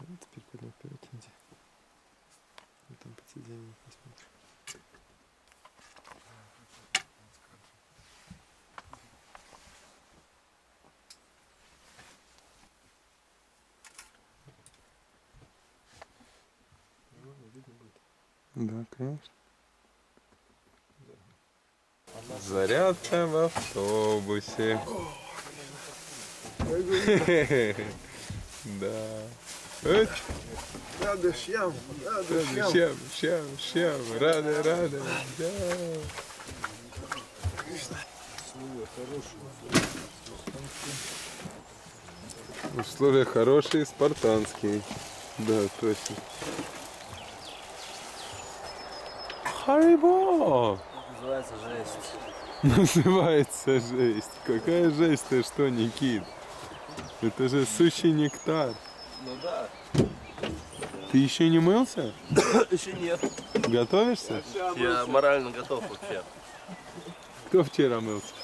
Теперь пойдем вперед, иди. Мы там посидим, посмотрим. Да, конечно. Зарядка в автобусе. Да. Рады щам, рады, да. Условия хорошие, спартанские. Да, точно. Харибо! Называется жесть. Называется жесть. Какая жесть, ты что, Никит? Это же сущий нектар. Ну да. Ты еще не мылся? Еще нет. Готовишься? Я морально готов вообще. Кто вчера мылся?